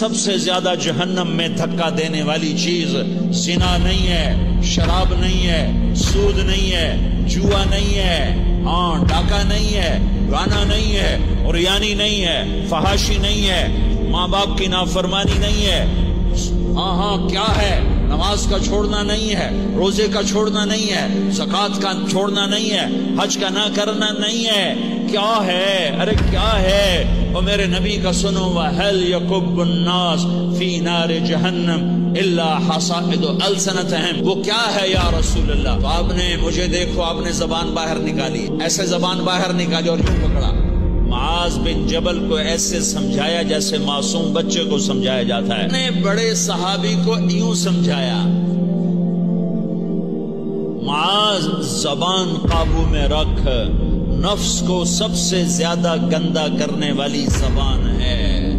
सबसे ज्यादा जहन्नम में धक्का देने वाली चीज जिना नहीं है, शराब नहीं है, सूद नहीं है, जुआ नहीं है, हाँ डाका नहीं है, गाना नहीं है, उरियानी नहीं है, फहाशी नहीं है, माँ बाप की नाफरमानी नहीं है। हाँ क्या है? नमाज का छोड़ना नहीं है, रोजे का छोड़ना नहीं है, ज़कात का छोड़ना नहीं है, हज का ना करना नहीं है। क्या है? अरे क्या है? वो मेरे नबी का सुनो, वहल यकुब्बुन्नास फी नार जहन्नम इल्ला हसाइदु अलसनतहिम। वो क्या है या रसूल अल्लाह? तो आपने मुझे देखो, आपने जबान बाहर निकाली, ऐसे जबान बाहर निकाली और यूं पकड़ा। मुआज़ बिन जबल को ऐसे समझाया जैसे मासूम बच्चे को समझाया जाता है। ने बड़े सहाबी को यूं समझाया, मुआज़ जबान काबू में रख, नफ्स को सबसे ज्यादा गंदा करने वाली जबान है।